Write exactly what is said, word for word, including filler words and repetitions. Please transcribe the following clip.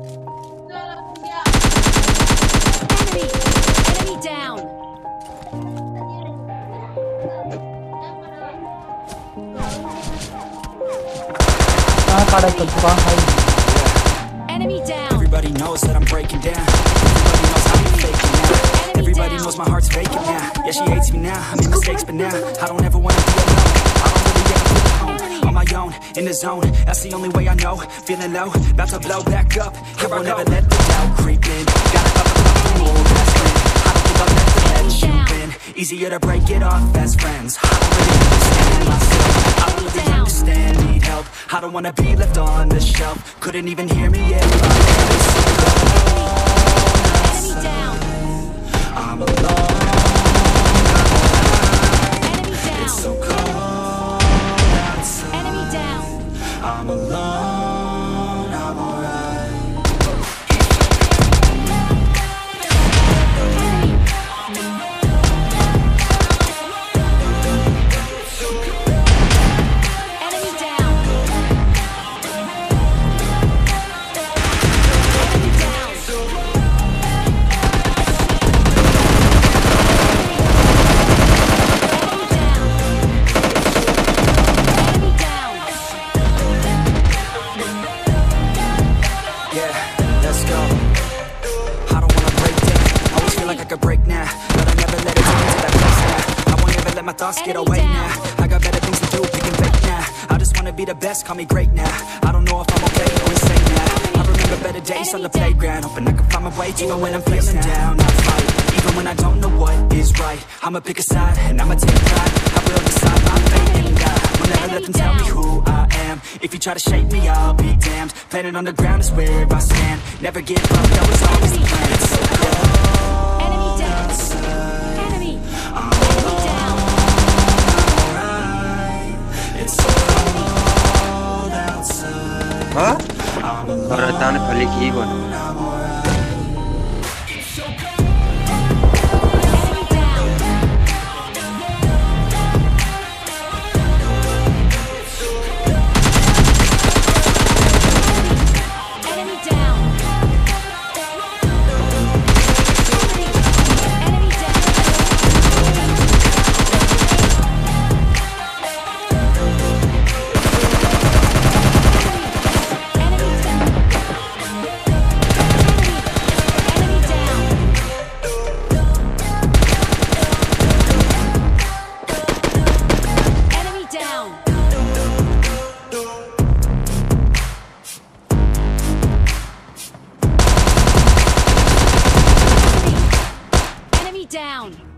Enemy down. Enemy down. Everybody knows that I'm breaking down. Everybody knows how I'm faking now. Everybody knows my heart's faking now. Yeah, she hates me now. I made mistakes, but now I don't ever wanna be alone. I don't really ever feel at home. On my own, in the zone. That's the only way I know. Feeling low, about to blow back up. Here I never let the doubt creep in. Gotta up a couple more best friend. I don't think I'll let the let you in. Easier to break it off as friends. I don't really understand myself. I don't really understand, need help. I don't wanna be left on the shelf. Couldn't even hear me if I was so Enemy down. I'm alone. Enemy down. It's so cold outside. Enemy down. I'm alone. I'm alright. Enemy down. Enemy down. Enemy down. Yeah, let's go. I don't wanna break down. Always feel like I could break now, but I never let it take me to that place now. I won't ever let my thoughts get away now. I got better things to do, picking fake now. I just wanna be the best, call me great now. I don't know if I'm okay or insane now. I remember better days on the playground, hoping I can find my way. Even when I'm feeling down, I fight. Even when I don't know what is right, I'ma pick a side and I'ma take pride. I will decide my fate and die. Will never let them tell me who I am. If you try to shape me, I'll be damned. Planet on the ground is where I stand. Never give up, that was always the plan. It's so cold Enemy down. outside. Enemy. I'm Enemy down. alright. It's so cold outside. हाँ I'm alone. और ताने फली की कौन Enemy down. Enemy down. Enemy down.